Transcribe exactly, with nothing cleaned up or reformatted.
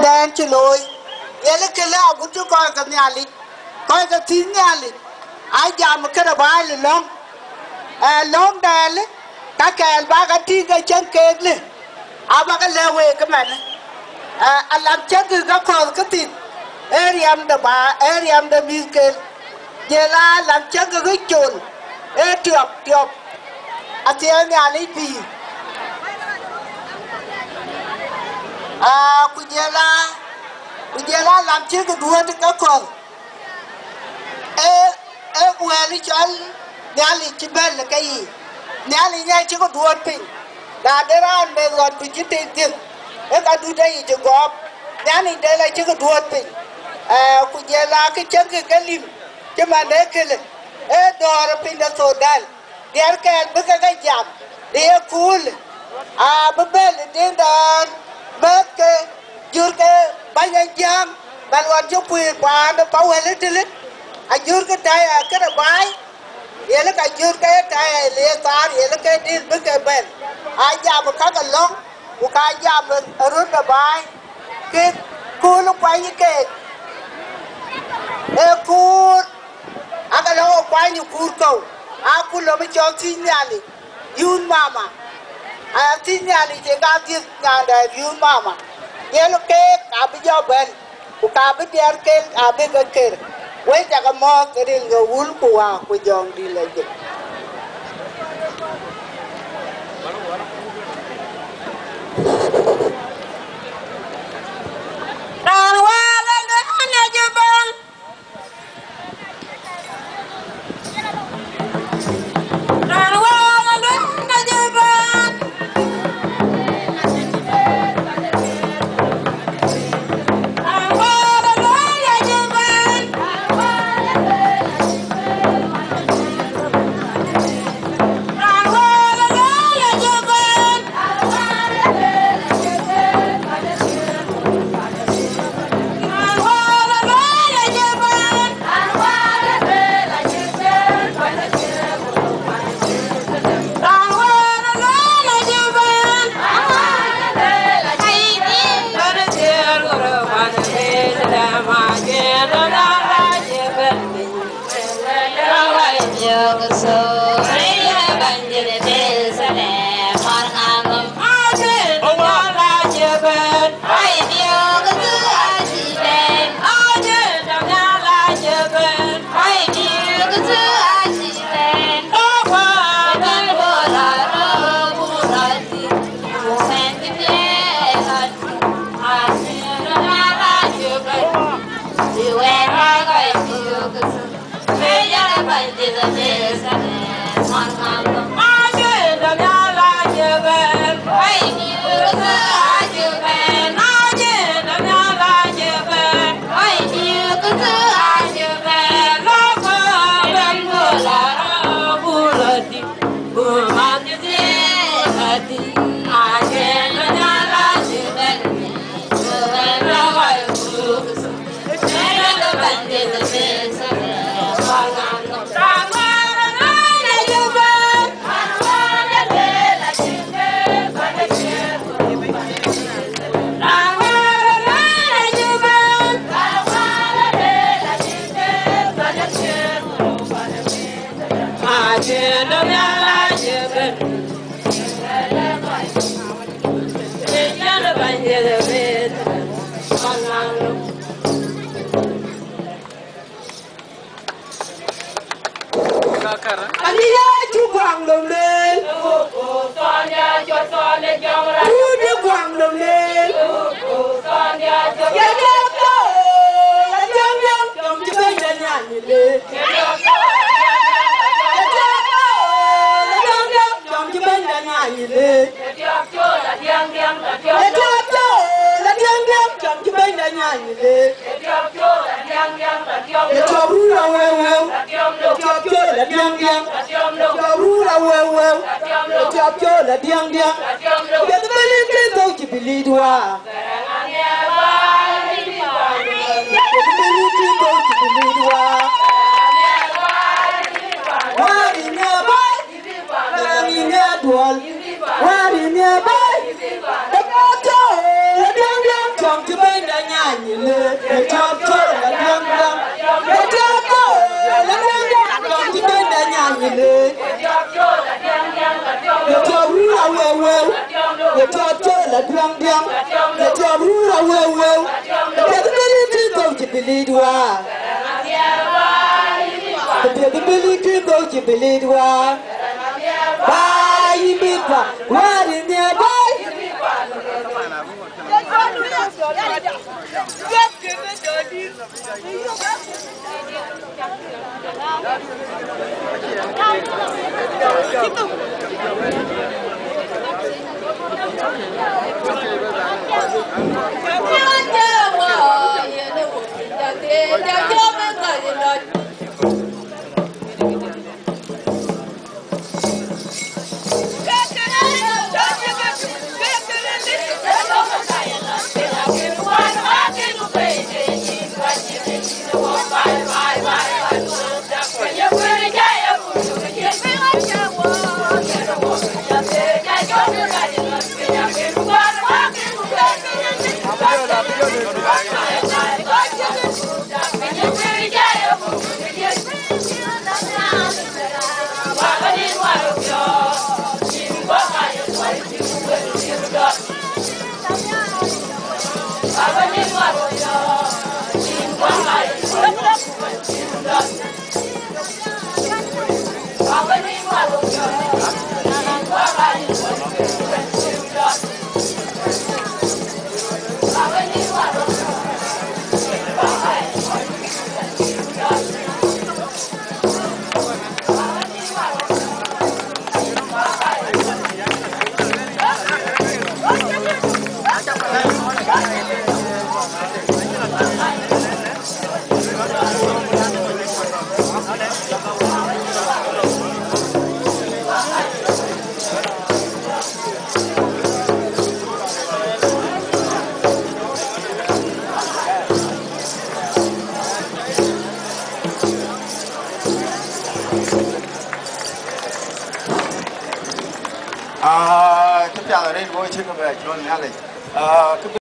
đen chỉ lôi vậy là cái lẽ cũng chú coi cái nhà lịch coi cái thiên nhà lịch ai giảm một cái là bài là long à long đèn đấy các cái ba cái thiên cái chân kê lên à ba cái leo về cái này à anh làm chân từ các con cái thịt Ariam da ba Ariam da miske vậy là làm chân cái chồn ê tiệp tiệp à thì anh nhà lịch gì à bây giờ là bây giờ là làm chiếc cái đuôi thì các con ê ê quê đi cho nhà đi chỉ bên là cái gì nhà đi nhà chiếc cái đuôi pin đã để ra bên gần bị chết tiền tiền ê cái đuôi đây chỉ góp nhà đi đây là chiếc cái đuôi pin à bây giờ là cái chân cái cái lim chứ mà để cái này ê đồ là pin là sổ đan để cái bữa cái cái giảm để cool à bữa bên là đến đàn bớt cái dưa cái bánh anh giang bạn còn chúc quyền quả nó bảo vệ lên lên anh dưa cái trái cái là bái vậy là cái dưa cái trái liền ta vậy là cái đi với cái bên ai giang một cái cái lông một cái giang mình ở rất là bái cái cô lúc quay như cái ê cô à cái đó quay như cô cầu à cô là mới cho xin nhà đi yun mama à xin nhà đi chỉ có tiếc nhà đây yun mama vậy là cái à bây giờ bên của cả bây giờ cái à bây giờ cái quay cho cái mò cái đi người uống của của dòng đi lấy gì đàn hoa lên cái này chưa bên đàn hoa lên cái này chưa bên đã nhà nhìn lên để cho chơi là đêm đêm để cho chơi là đêm đêm còn chỉ bên đã nhà nhìn lên để cho rú ra queo queo để cho chơi là đêm đêm để cho rú ra queo queo để cho cái bên đi câu chỉ bị đi qua để cho cái bên đi câu chỉ bị đi qua bye biết qua qua đi nhà bye à, tiếp theo ở đây ngôi trên về cho nhà này.